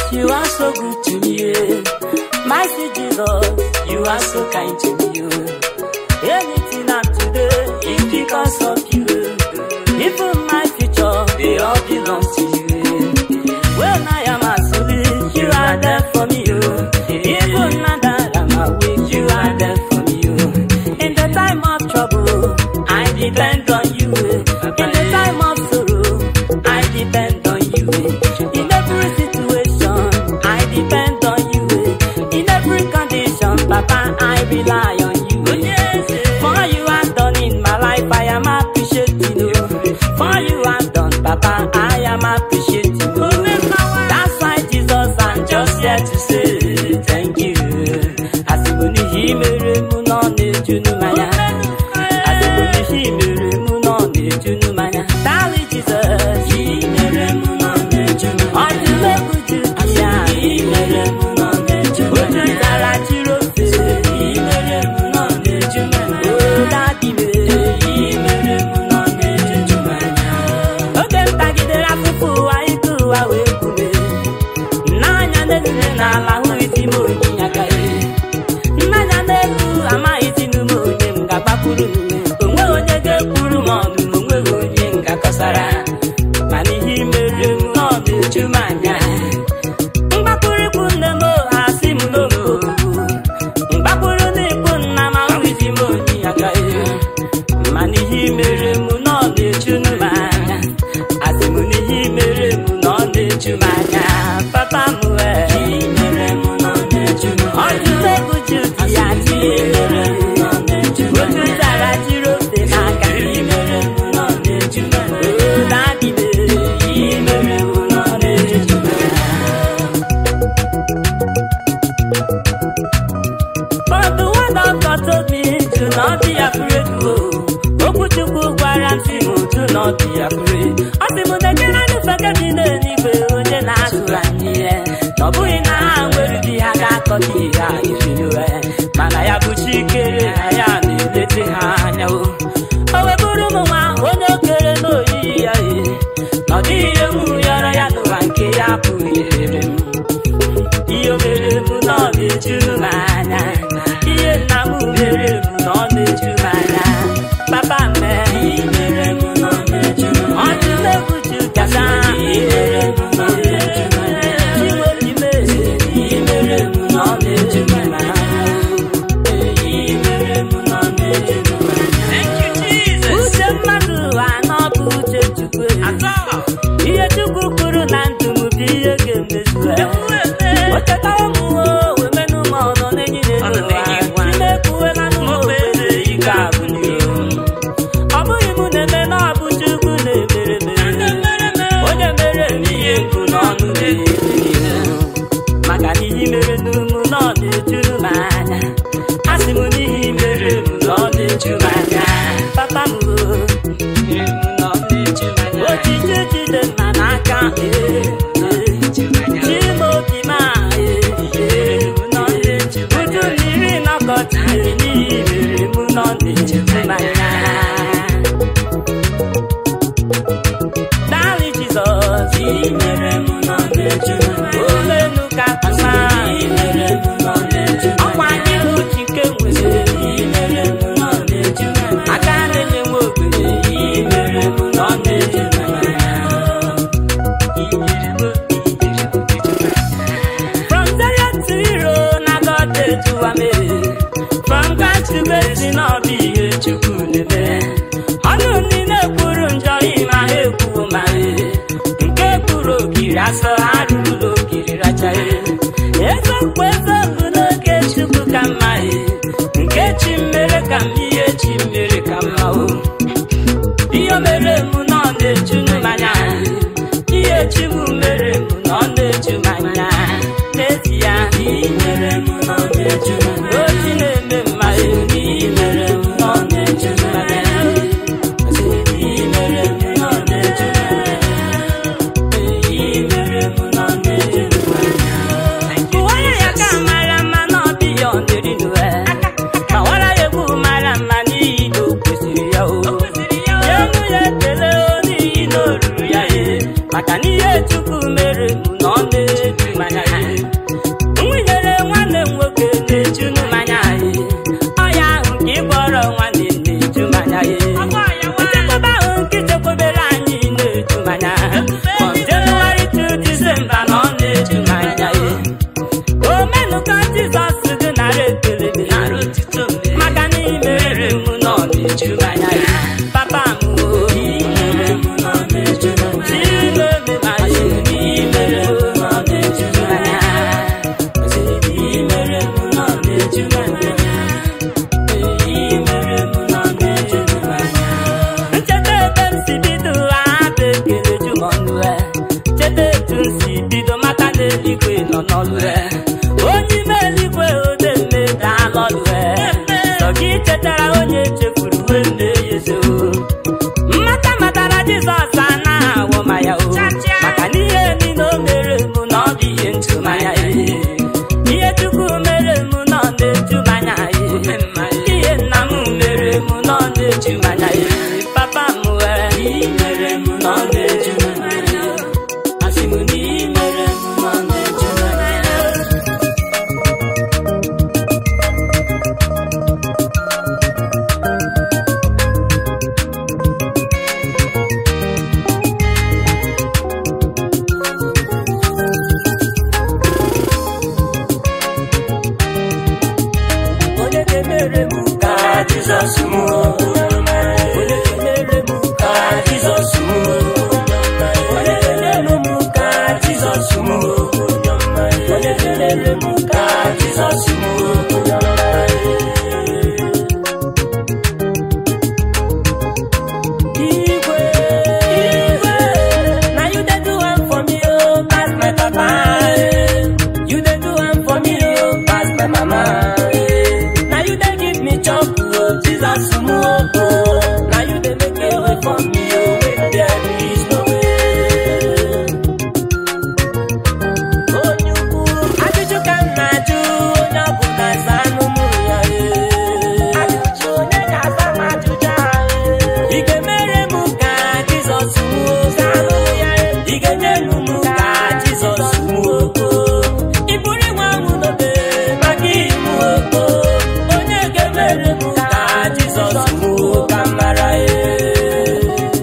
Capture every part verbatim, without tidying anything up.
you are so good to me. My sweet Jesus, you are so kind to me. Anything I'm today is because of you. Even my future, they all belong to you. When I am asleep, you are there for me. Even now that I'm awake, you are there for me. In the time of trouble, I depend on you. In the time of sorrow, I depend on you. In every situation, I depend on you. In every condition, Papa, I rely on you. For you have done in my life, I am appreciating you. For you have done, Papa, I am appreciating you. That's why, Jesus, I'm just here to say thank you. Asibuni himere muno ne junu maya. Asibuni himere muno ne junu maya. Darling Jesus, himere muno ne junu maya. Ọdún lẹ́kùjú kìíyà, himere muno ne junu maya. Ojú tara jíró fè, himere muno ne junu maya. Dádì mi, himere muno ne junu maya. Oge ntagidere afụfụ anyị kụwa wee kume. N'anya n'ezine n'ala hụ isi m onye aka ya. N'anya n'elu amaghị isi n'ume onye m ga-agbakwuru n'ume. Onweghị onye ga-ekwuru m ọnụ na onweghị onye m ga-akọsara. Mana ihe mere m nọ na-eju m anya. Mgbakụrụ ikwu nne m ha si m n'obodo. Mgbakụrụ n'ikwu nna m ahụ isi m onye aka ya. Mana ihe mere m nọ na-eju m anya. Asị m na ihe mere m nọ na-eju m anya. Papa m wee ọdún egwu ju ti ya ti mere ojú tara jíró fè n'aka mere dádì mere mere But the word of God told me to not be afraid. Okwu Chukwu gwara m si m to not be afraid. Ọ sị m na-ekere anyị feke dị n'eluigwe onye na-azụrụ anyị ihe. Ọ bụghị na ha nwere di ha ga-akọta ihe a iriwe, mana ya bụ Chikere na ya na-elete ha anya. O webụrụ m nwa onye okere n'oyiyi ya e, na ọ dịghị ihe m rịọrọ ya n'ụwa nke ya pụghị ere m. Ihe o mere m na ọ na-eju m anya, ihe nna m mere m na ọ na-eju m anya. Papa m mere m na ọ na-eju m anya. Ọ dịla egwu ju gasa mere m na ọ na-eju m anya. Thank you, Jesus. Uche mmadụ anọ bụ uche Chukwu. Ihe Chukwu kwuru na ndụ m bụ ihe ga-emezu. O chetara m wee menụ m ọnọ n'enyi n'elu ụwa. Chimekwuwela m eze ike abụ n'ihu. Ọ bụghị m na-eme na ọ bụ Chukwu na-emere mere. Onye mere m ihe nkụ n'ọnụ na-eji maka n'ihi mere n'ụmụ nọ na-ejuru m anya. Asị m n'ihi mere m nọ na-eju m anya. Papa m mere m nọ na-eju m anya. Ojiji jide mma n'aka Chimaobi m nọ na-eju m anya. Uju mmiri nọkọta n'ihi mere m nọ na-eju m anya. Darling Jesus, mere m nọ na-eju m anya. Olenu ka papa ọkwa anyị bụ Chike nwere aka na-enye nwe ogbenye mere m nọ na-eju m anya. From zero to hero na God ejuwa me. From God to grace na ọ bụ ihe Chukwu na-eme. Ọnụ niile kwuru njọ ịma ha ekwuo ma nke kwuru okiri asọ arụrụ okiri rachaghị. Eziokwu eziokwu n'oge Chukwu ka mma nke chi mere ka m ihe chi mere ka mma o. Ihe mere m nọ na-eju m anya, ihe chi m mere m nọ na-eju m anya. N'ezie ihe mere m nọ na-eju m anya. Oji na-eme mma ihe mere m nọ na-eju m anya. Ihe mere m nọ na-eju m anya. Ihe mere m nọ na-eju m anya. Onye ya ka mara mma na ọ bụ ya ọ na-eri n'ụwa. Ma wara ya na-eju m anya. Papa m o, i mere m nọ na-eju m anya. Chimeme ma i mere m nọ na-eju m anya. I mere m nọ na-eju m anya. I mere m nọ na-eju m anya. Ncheta ebe m si bido abụ ekele ju m ọnụ e. Cheta etu m si bido maka na eluigwe nọ n'ọlụ e. Onye ime eluigwe ode mme daalụ ọlụ e. Sọ gị chetara onye chefuru uwe m na-eyezo. Mmata matara Jizọs anaghị awọ ma ya o. Maka na ihe niile o mere m na ọ bụ ihe ntụmanya e. Ihe Chukwu mere m nọ na-eju m anya e. Ihe nna m mere m nọ na-eju m anya e. Papa m wee i mere m nọ na-eju m anya. Asị m na i mere m nọ na-eju m anya. Onye ga-emere m ka Jizọs m o. Onye ga-emere m ka Jizọs m o. Onye ga-emere m ka Jizọs m o. Onye ga-emere m ka Jizọs m o. Igwe, Igwe, now you dey do am for me oh, pass my papa. You dey do am for me oh, pass my mama. Now you dey give me chop oh, Jesus m oh. Now you dey make a way for me oh, when there is no way. Onye ukwu, ajụjụ ka m na-ajụ onye ọ bụ na aza anụmụ ya eh. Ajụjụ onye ga-aza m ajụjụ ahụ. Ị ga-emere m ka Jizọs m oh, za anụmụ ya eh. Ị ga-enye m ka Jizọs m oh. Ị bụrụ inwe ọṅụ n'obe maka ihe m oh. Onye ga-emere m ka Jizọs m oh, ka m mara eh.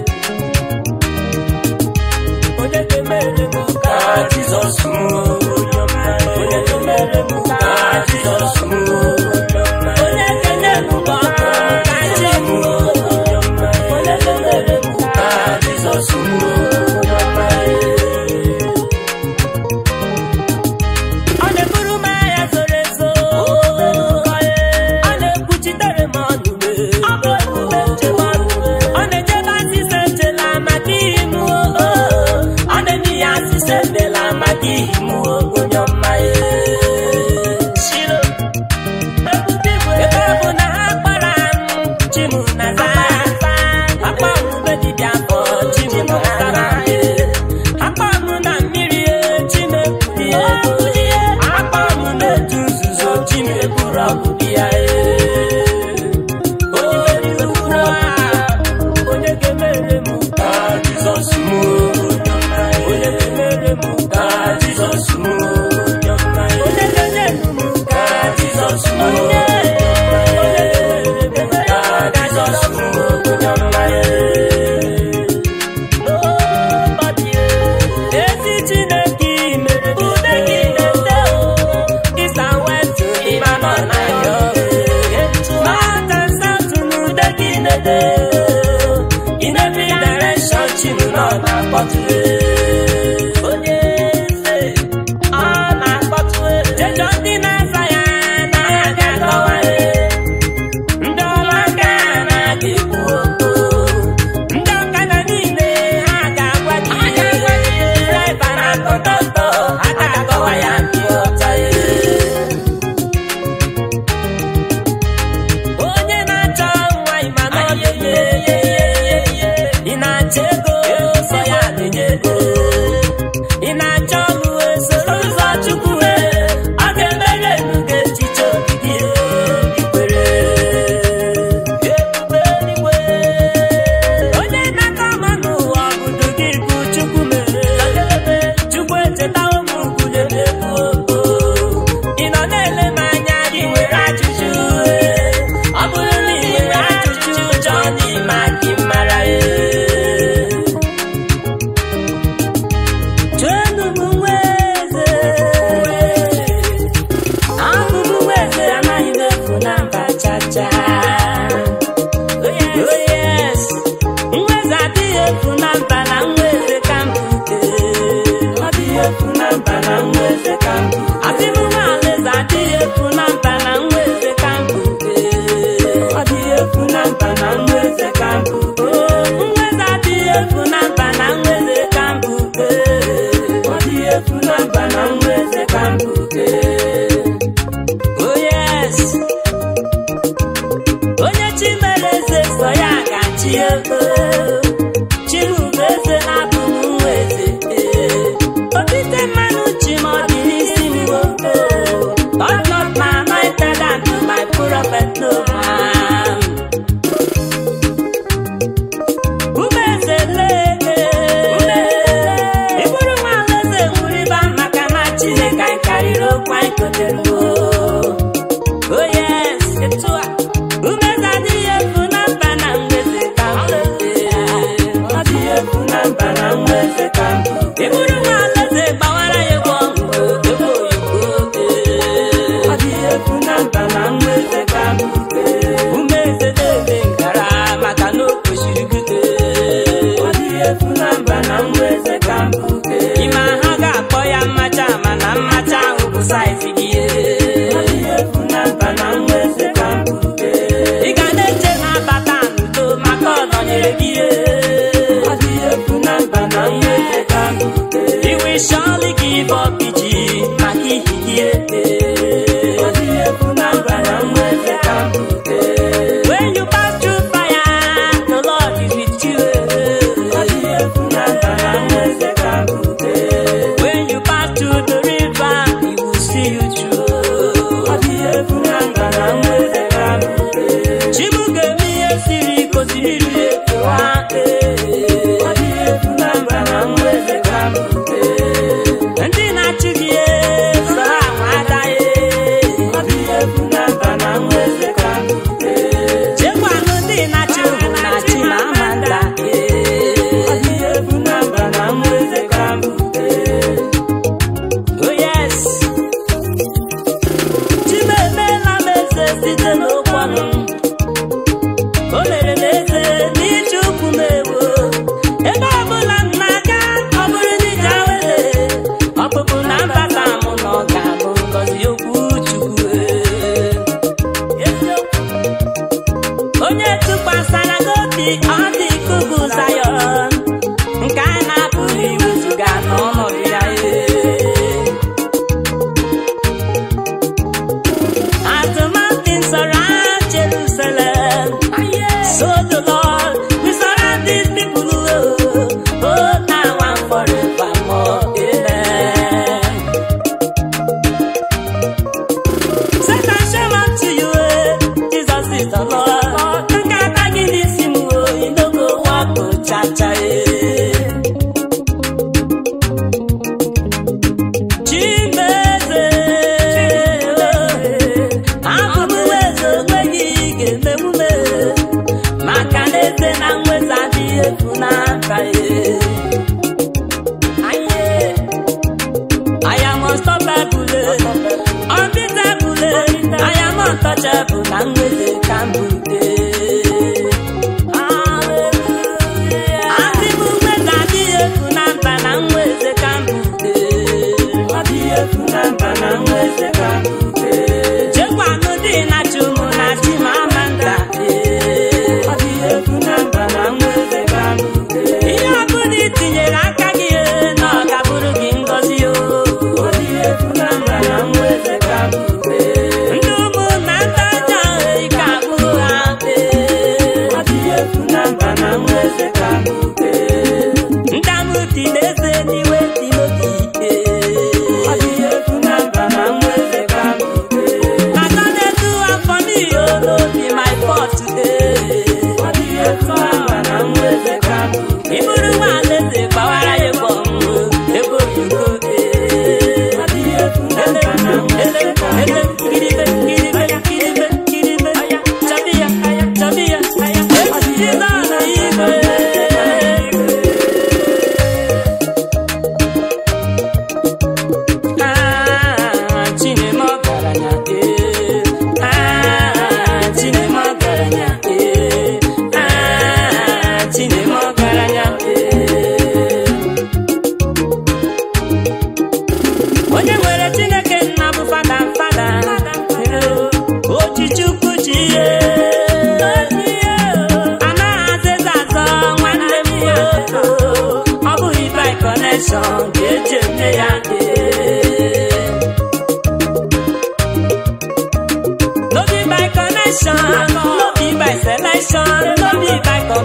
Onye ga-emere m ka Jizọs m oh. Onye ga-emere m ka Jizọs m oh. Onye ga-enye m ọkụ ka chi m oh. Onye ga-emere m ka Jizọs m oh. Ọ na-eburu m agha zoro ezo. Ọ na-ekwuchitere m ọnụ. Ọ bụ ebube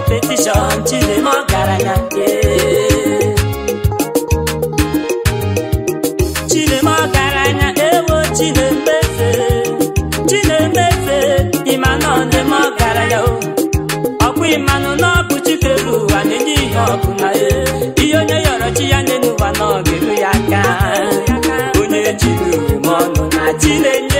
petition, Chinemo Garanya. Chinemo Garanya, Ewo Chinemese, Chinemese, Imano Nemo Garanya. Okwi Imano no Buchikeru, and any Hopuna, Ionia Yorochia Nenuva no Giruyaka, Une Chilu, Mono, Chile.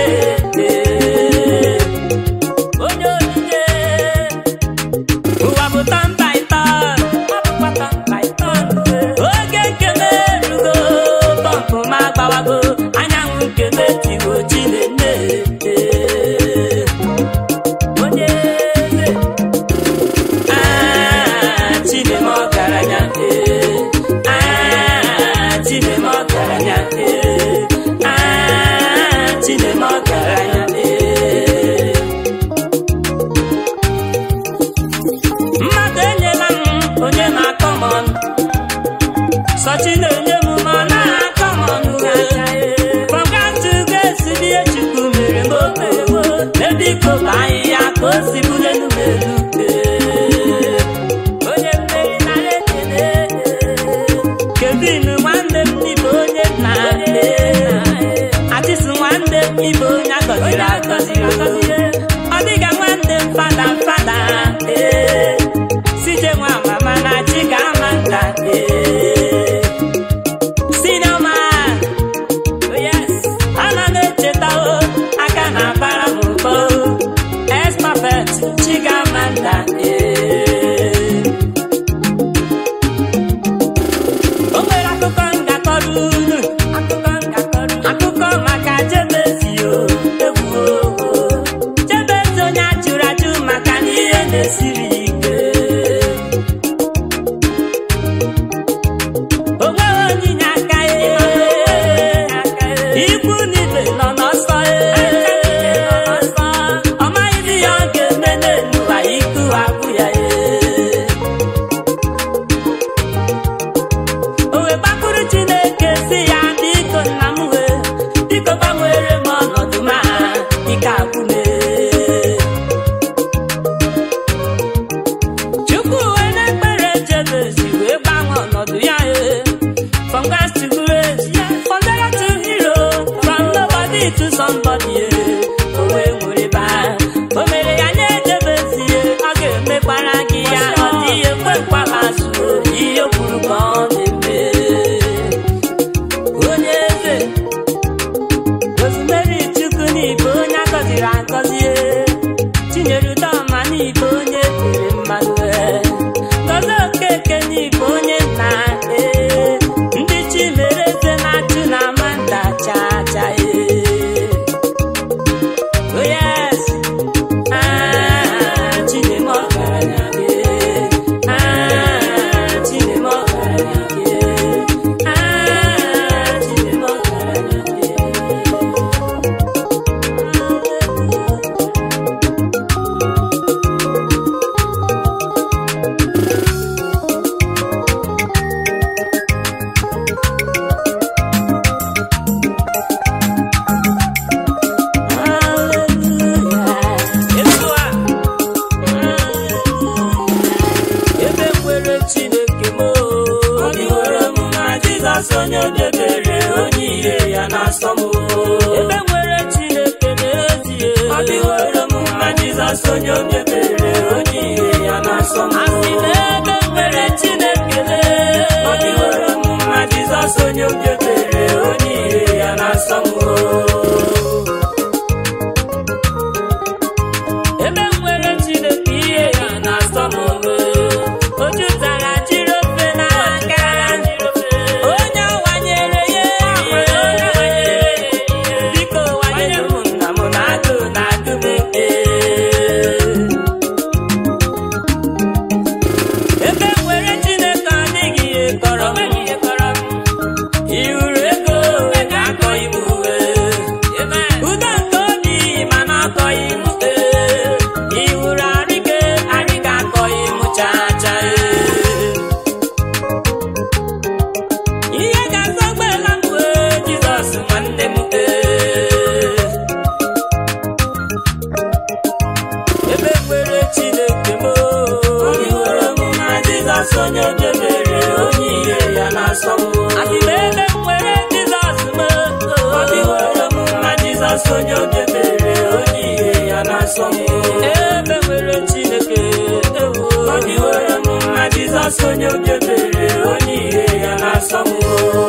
Jesus onye oge mere onye ihe ya na-asọ m ebe nwere Chineke ọ dịwere m mma Jesus onye oge mere onye ihe ya na-asọ m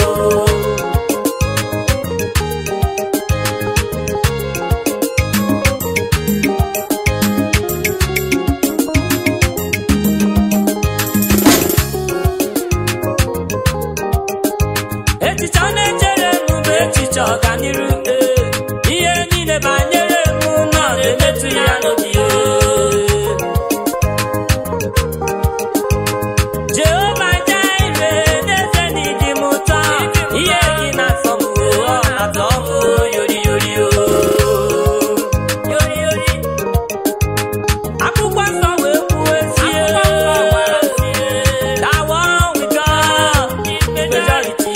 echiche na-echere m bụ echiche ọganiru ihe niile banyere m nọ na-emetụ ya n'obi Jehova Jaire n'eze n'ịdị m ụtọ ihe gị na-atọ m ọ na-atọ m yori yori yori yori akwụkwọ nsọ wee kwuo ezie that one with God majority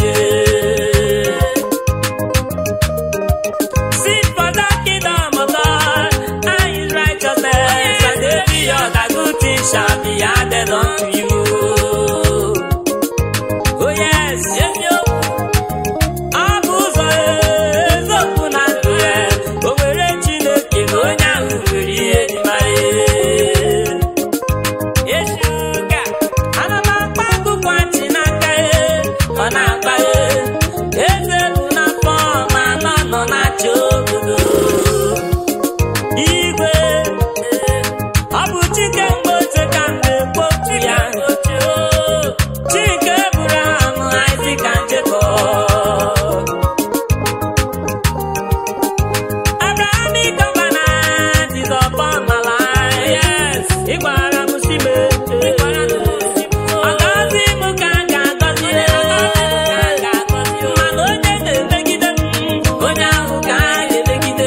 seek for the kingdom of God and his righteousness and every other good thing shall be added unto you. Oh yes, yes, yo. Ọ bụ ụzọ eziokwu na ndụ ya o nwere Chineke na onye ahụ nwere ihe dị mma Yeshuka ana m akpa akwụkwọ achị n'aka ya ọ na-agba ya eze bụ n'afọ ma nọ nọ na-achị obodo igwe ọ bụ Chike mgbe oche ka m na-ekpotu ya Chike Abraham, Isaac and Jacob Abrahamic covenant is upon my life. Yes, ị gwara m si me ọ gọzi m ka m ga-agọzi mana onye na-emegide m onye ahụ ka a ga-emegide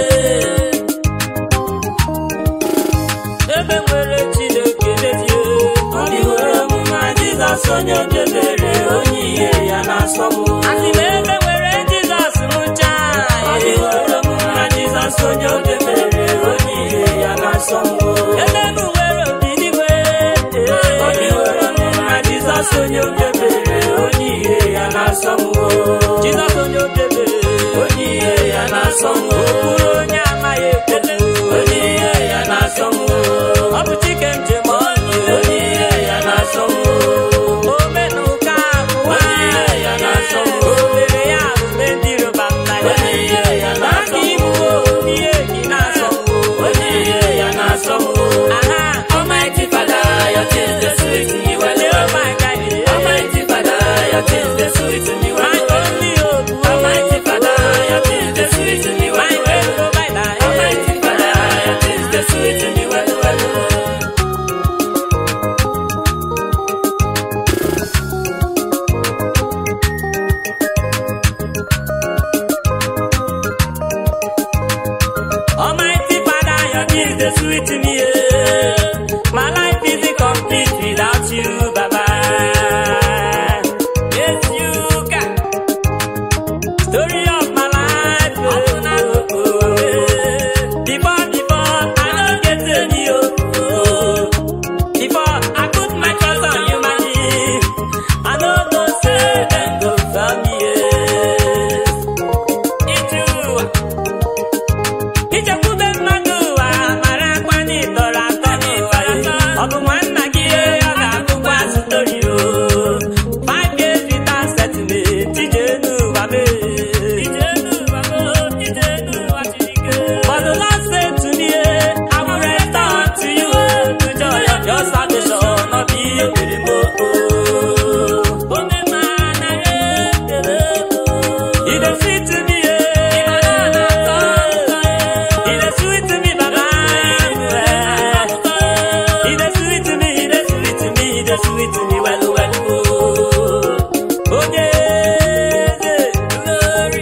ebe nwere Chineke n'ezie ọ dịwere m mma Jizọs onye oge mere onye ihe ya na-asọ m asị m ebe nwere Jizọs m chaa ọ dịwere m mma Jizọs onye oge mere onye ihe ya na-asọ m ebe m nwere obidigwe ọ dịwere m mma Jizọs onye oge mere onye ihe ya na-asọ m Jizọs onye oge mere onye ihe ya na-asọ m okpuru onye amaghị ekele onye ihe ya na-asọ m ọ bụ Chike njem ọnụ onye ihe ya na-asọ m omenụka abụ onye ihe ya na-asọ m o mere ya ahụme ndị Yoruba nna ya onye ihe ya na-asọ m ihe gị na-asọ m onye ihe ya na-asọ m aha Almighty Father your things dey sweet me well oh my God Almighty Father your things dey sweet me well my only hope Almighty Father your things dey sweet me well my great provider Almighty Father your things dey sweet me well well Almighty Father, your things dey sweet me. Yeah. My life is incomplete without you, Baba. Yes, you can. Story of my life. Oh, oh, oh, yeah. Before, before, I don't get any hope. Oh. Before, I put my trust on you, my dear. I don't know, say, then go for me. Yeah. It's you. Ichekwube mmadụ ụwa mara akwa n'ịtọrọ atọ n'ụwa ọ bụ nwanna gị ọ ga-abụkwa stori o five years without settlement Ijenu Babe but the Lord said to me I will return to you the joy of your salvation not be a mere He dey sweet to me He dey sweet to me Baba He dey sweet to me He dey sweet to me He dey sweet to me well well oh yeah glory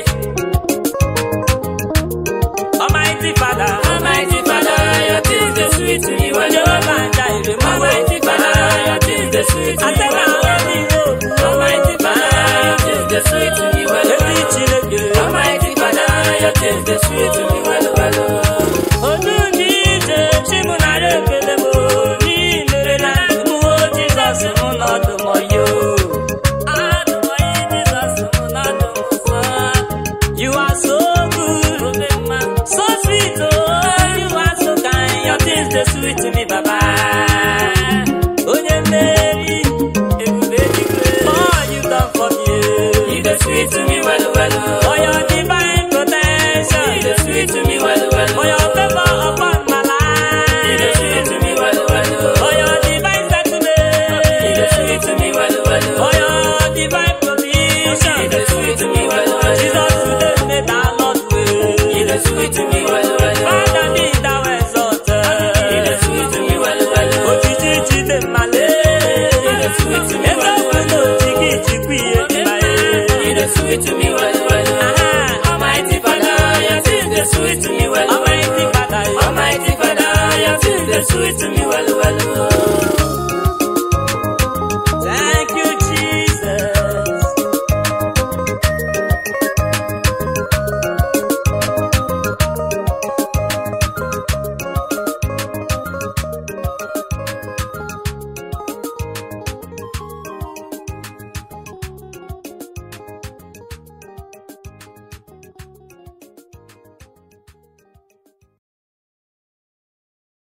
Almighty Father Almighty Father your things dey sweet to me well Jehovah Jaire Almighty Father your things dey sweet to me well Almighty Father your things dey sweet to me well Almighty Father your things dey sweet to me well well Odu ni je chimunare ekele mo ni mere na mu Jesus mu no do mo yo Adu mo Jesus mu no do mo so You are so good Baba.